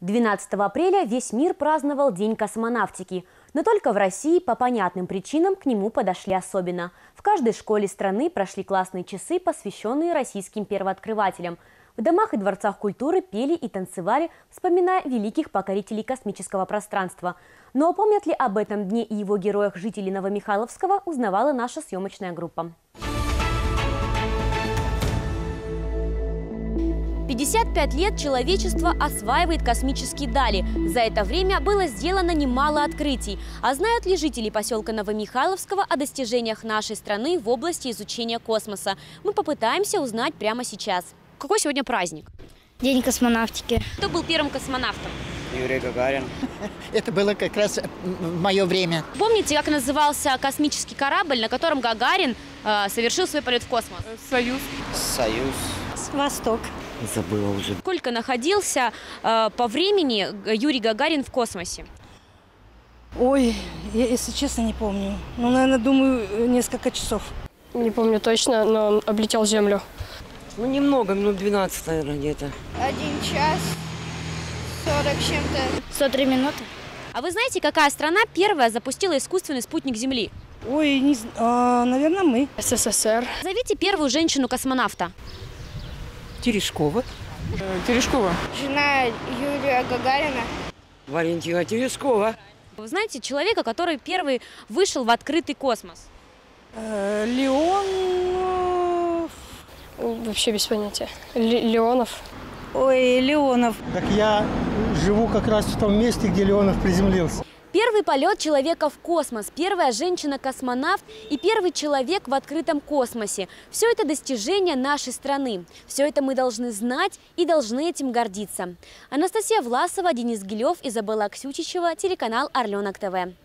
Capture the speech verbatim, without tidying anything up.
двенадцатого апреля весь мир праздновал День космонавтики. Но только в России по понятным причинам к нему подошли особенно. В каждой школе страны прошли классные часы, посвященные российским первооткрывателям. В домах и дворцах культуры пели и танцевали, вспоминая великих покорителей космического пространства. Но помнят ли об этом дне и его героях жители Новомихайловского, узнавала наша съемочная группа. пятьдесят пять лет человечество осваивает космические дали. За это время было сделано немало открытий. А знают ли жители поселка Новомихайловского о достижениях нашей страны в области изучения космоса? Мы попытаемся узнать прямо сейчас. Какой сегодня праздник? День космонавтики. Кто был первым космонавтом? Юрий Гагарин. Это было как раз в мое время. Помните, как назывался космический корабль, на котором Гагарин э, совершил свой полет в космос? Союз. Союз. Восток. Забыла уже. Сколько находился э, по времени Юрий Гагарин в космосе? Ой, я, если честно, не помню. Ну, наверное, думаю, несколько часов. Не помню точно, но он облетел Землю. Ну, немного, минут двенадцать, наверное, где-то. Один час сорок с чем-то. сто три минуты. А вы знаете, какая страна первая запустила искусственный спутник Земли? Ой, не, а, наверное, мы. СССР. Назовите первую женщину-космонавта. Терешкова. Э, Терешкова. Жена Юрия Гагарина. Валентина Терешкова. Вы знаете человека, который первый вышел в открытый космос? Э, Леон. Вообще без понятия. Ле Леонов. Ой, Леонов. Так я живу как раз в том месте, где Леонов приземлился. Первый полет человека в космос, первая женщина-космонавт и первый человек в открытом космосе. Все это достижения нашей страны. Все это мы должны знать и должны этим гордиться. Анастасия Власова, Денис Гилев, Изабелла Ксючичева, телеканал Орленок ТВ.